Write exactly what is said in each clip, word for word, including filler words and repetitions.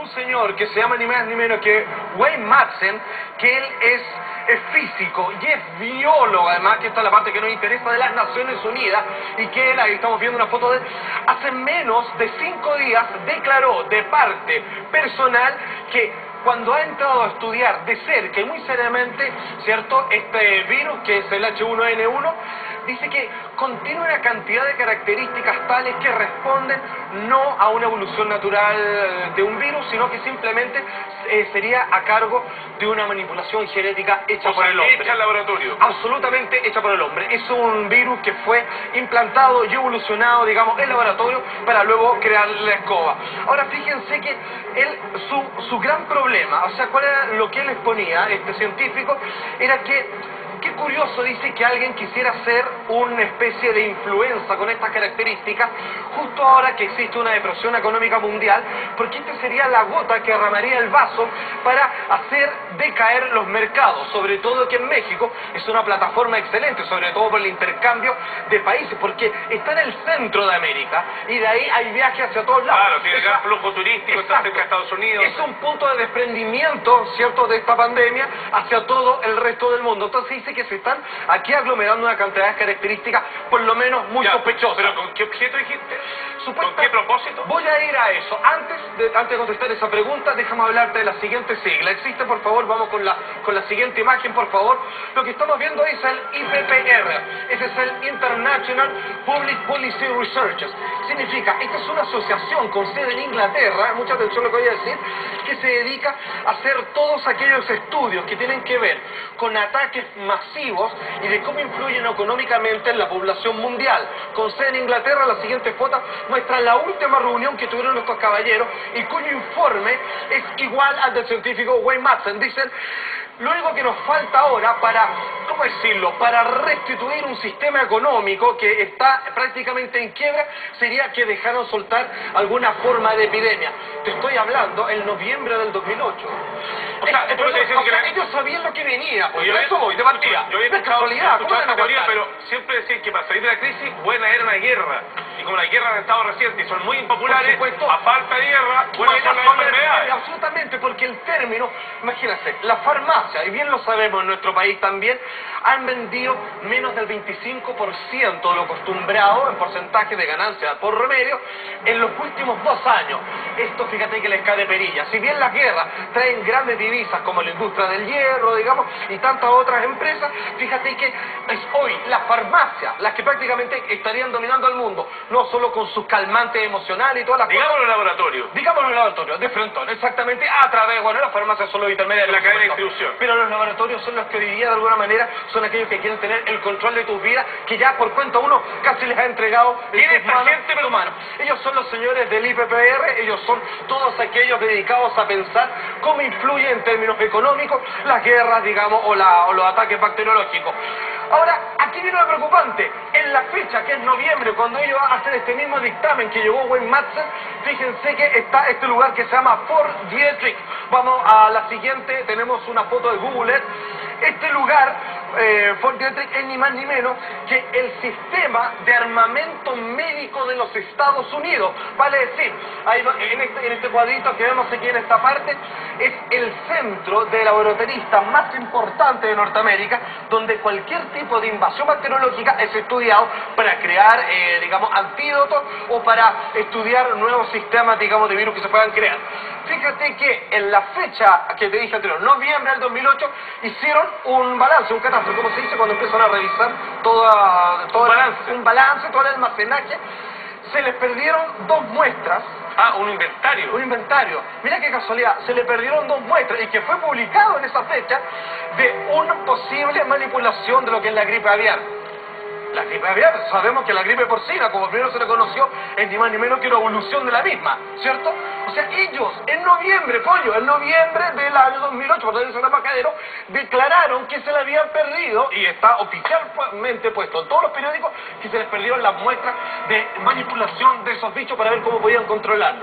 un señor que se llama ni más ni menos que Wayne Madsen, que él es, es físico y es biólogo, además, que esta es la parte que nos interesa, de las Naciones Unidas, y que él, ahí estamos viendo una foto de él, hace menos de cinco días declaró de parte personal que cuando ha entrado a estudiar de cerca y muy seriamente, ¿cierto?, este virus que es el H uno N uno, dice que contiene una cantidad de características tales que responden no a una evolución natural de un virus, sino que simplemente eh, sería a cargo de una manipulación genética hecha o por sea, el hombre. hecha en laboratorio. Absolutamente hecha por el hombre. Es un virus que fue implantado y evolucionado, digamos, en laboratorio para luego crear la escoba. Ahora, fíjense que él, su, su gran problema, o sea, cuál era lo que él exponía, este científico, era que qué curioso, dice, que alguien quisiera hacer una especie de influenza con estas características justo ahora que existe una depresión económica mundial, porque esta sería la gota que derramaría el vaso para hacer decaer los mercados, sobre todo que en México es una plataforma excelente, sobre todo por el intercambio de países, porque está en el centro de América y de ahí hay viajes hacia todos lados. Claro, tiene gran flujo turístico, está cerca de Estados Unidos. Es un punto de desprendimiento, ¿cierto?, de esta pandemia hacia todo el resto del mundo. Entonces dice que se están aquí aglomerando una cantidad de características por lo menos muy ya, sospechosas. ¿Pero con qué objeto dijiste? Supuesta, ¿Con qué propósito? Voy a ir a eso. Antes de, antes de contestar esa pregunta, déjame hablarte de la siguiente sigla. Existe, por favor, vamos con la, con la siguiente imagen, por favor. Lo que estamos viendo ahí es el I P P R. Ese es el International Public Policy Research. Significa, esta es una asociación con sede en Inglaterra, mucha atención lo que voy a decir, que se dedica a hacer todos aquellos estudios que tienen que ver con ataques masivos y de cómo influyen económicamente en la población mundial. Con sede en Inglaterra, la siguiente foto muestra la última reunión que tuvieron estos caballeros y cuyo informe es igual al del científico Wayne Madsen. Dicen, lo único que nos falta ahora para, ¿cómo decirlo?, para restituir un sistema económico que está prácticamente en quiebra, sería que dejaran soltar alguna forma de epidemia. Te estoy hablando en noviembre del dos mil ocho. O sea, Eh, tú me estás diciendo o sea, que- ellos sabían lo que venía, pues, Yo yo había- eso voy, de partida. Yo había No es escuchado, casualidad, ¿cómo escuchado van a esta teoría, aguantar? pero siempre decían que para salir de la crisis, buena era una guerra. Y como las guerras han estado recientes y son muy impopulares, Por supuesto. a falta de guerra, buenas Buenas son las son las- enfermedades. Absolutamente, porque el término, imagínate, la farmacia, y bien lo sabemos en nuestro país también, han vendido menos del veinticinco por ciento de lo acostumbrado en porcentaje de ganancia por remedio en los últimos dos años. Esto, fíjate que les cae de perilla. Si bien las guerras traen grandes divisas como la industria del hierro, digamos, y tantas otras empresas, fíjate que es hoy la farmacia las que prácticamente estarían dominando al mundo, no solo con sus calmantes emocionales y todas las Digamos cosas. los laboratorios. Digámoslo en el laboratorio, de frentón, exactamente, a través, bueno, las farmacias son los intermediarios. La por cadena de supuesto. distribución. Pero los laboratorios son los que hoy día, de alguna manera, son aquellos que quieren tener el control de tus vidas, que ya por cuenta uno casi les ha entregado en ¿Quién sus es esta manos gente, pero- tu mano. Ellos son los señores del I P P R, ellos son todos aquellos dedicados a pensar cómo influye en términos económicos las guerras, digamos, o, la, o los ataques bacteriológicos. Ahora, aquí viene lo preocupante. En la fecha, que es noviembre, cuando ellos hacen este mismo dictamen que llevó Wayne Madsen, fíjense que está este lugar que se llama Fort Detrick. Vamos a la siguiente, tenemos una foto de Google Earth. Este lugar, eh, Fort Detrick, es ni más ni menos que el sistema de armamento médico de los Estados Unidos. Vale decir, ahí va- en, este, en este cuadrito que vemos aquí en esta parte, es el centro de laboratoristas más importante de Norteamérica, donde cualquier tipo de invasión bacteriológica es estudiado para crear, eh, digamos, antídotos o para estudiar nuevos sistemas, digamos, de virus que se puedan crear. Fíjate que en la fecha que te dije anterior, noviembre del dos mil ocho, hicieron un balance, un catastro, como se dice cuando empiezan a revisar toda, todo Un el- balance. un balance, todo el almacenaje. Se les perdieron dos muestras. Ah, un inventario. Un inventario. Mira qué casualidad, se le perdieron dos muestras y que fue publicado en esa fecha de una posible manipulación de lo que es la gripe aviar. La gripe aviar, sabemos que la gripe porcina, como primero se le conoció, es ni más ni menos que una evolución de la misma, ¿cierto? O sea, ellos en noviembre, pollo, en noviembre del año dos mil ocho, por tanto, el embajadero, declararon que se le habían perdido, y está oficialmente puesto en todos los periódicos, que se les perdieron las muestras de manipulación de esos bichos para ver cómo podían controlarlos.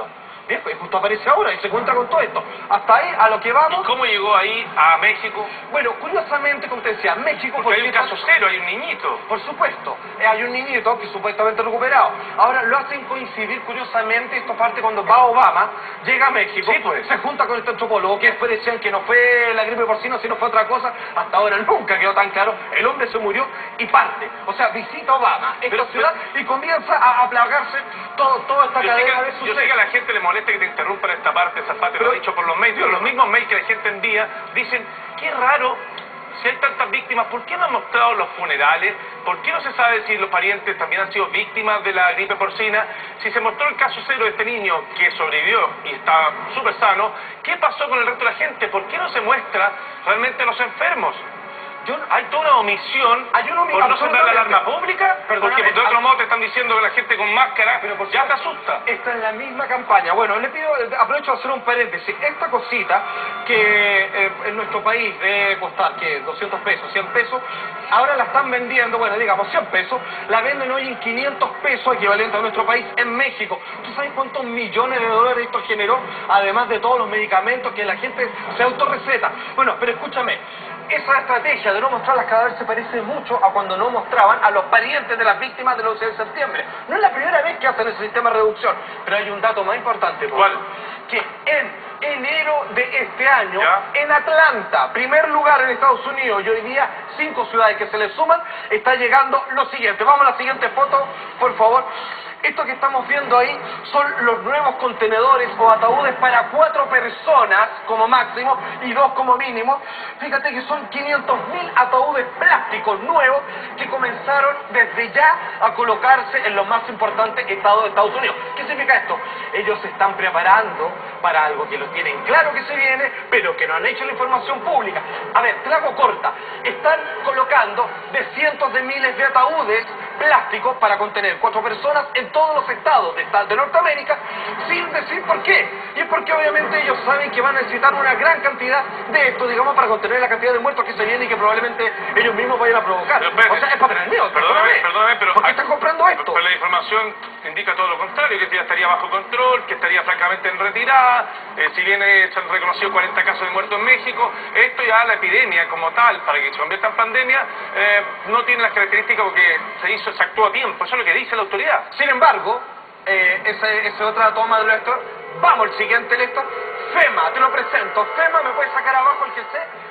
Viejo, y justo aparece ahora y se encuentra con todo esto. Hasta ahí, a lo que vamos... ¿Y cómo llegó ahí a México? Bueno, curiosamente, como te decía, México... Porque hay un caso cero, hay un niñito. Por supuesto, eh, hay un niñito que supuestamente recuperado. Ahora lo hacen coincidir, curiosamente, esto parte cuando va Obama, llega a México, Sí, pues. se junta con este antropólogo, que después decían que no fue la gripe porcina, sino fue otra cosa. Hasta ahora nunca quedó tan claro. El hombre se murió y parte. O sea, visita a Obama, esta Pero, ciudad, pero, y comienza a, a plagarse todo, toda esta Yo sé, cadena de que, yo sucesos. sé que a la gente le molesta que te interrumpan esta parte, Zafate, lo Pero- ha dicho por los medios, los mismos mails que la gente envía, dicen, qué raro, si hay tantas víctimas, ¿por qué no han mostrado los funerales? ¿Por qué no se sabe si los parientes también han sido víctimas de la gripe porcina? Si se mostró el caso cero de este niño que sobrevivió y está súper sano, ¿qué pasó con el resto de la gente? ¿Por qué no se muestra realmente a los enfermos? Yo, hay toda una omisión Hay una omi- por no sembrar la absolutamente. alarma pública, Perdóname, porque de otro a- modo te están diciendo que la gente con máscara Pero por ya te supuesto, asusta. Esta es la misma campaña. Bueno, le pido, aprovecho de hacer un paréntesis. Esta cosita que eh, en nuestro país debe costar, que doscientos pesos, cien pesos, ahora la están vendiendo, bueno, digamos cien pesos, la venden hoy en quinientos pesos, equivalente a nuestro país, en México. ¿Tú sabes cuántos millones de dólares esto generó? Además de todos los medicamentos que la gente se autorreceta. Bueno, pero escúchame. Esa estrategia de no mostrar las cadáveres se parece mucho a cuando no mostraban a los parientes de las víctimas del once de septiembre. No es la primera vez que hacen ese sistema de reducción, pero hay un dato más importante. Pablo. ¿Cuál? Que en enero de este año, ¿Ya? en Atlanta, primer lugar en Estados Unidos, y hoy día cinco ciudades que se le suman, está llegando lo siguiente. Vamos a la siguiente foto, por favor. Esto que estamos viendo ahí son los nuevos contenedores o ataúdes para cuatro personas como máximo y dos como mínimo. Fíjate que son quinientos mil ataúdes plásticos nuevos que comenzaron desde ya a colocarse en los más importantes estados de Estados Unidos. ¿Qué significa esto? Ellos se están preparando para algo que lo tienen claro que se viene, pero que no han hecho la información pública. A ver, te la hago corta. Están colocando de cientos de miles de ataúdes plásticos para contener cuatro personas en todos los estados de, de Norteamérica, sin decir por qué. Y es porque obviamente ellos saben que van a necesitar una gran cantidad de esto, digamos, para contener la cantidad de muertos que se viene y que probablemente ellos mismos vayan a provocar. Pero espérate, O sea, es para tener miedo. Perdóname, perdóname, pero... ¿Por qué están comprando esto? Pero la información indica todo lo contrario, que ya estaría bajo control, que estaría francamente en retirada, eh, si bien eh, se han reconocido cuarenta casos de muertos en México, esto ya la epidemia como tal, para que se convierta en pandemia, eh, no tiene las características porque se hizo, se actuó a tiempo, eso es lo que dice la autoridad. Sin embargo, eh, esa es otra toma de esto. Vamos al siguiente lector. FEMA, te lo presento. FEMA, me puede sacar abajo el que sé.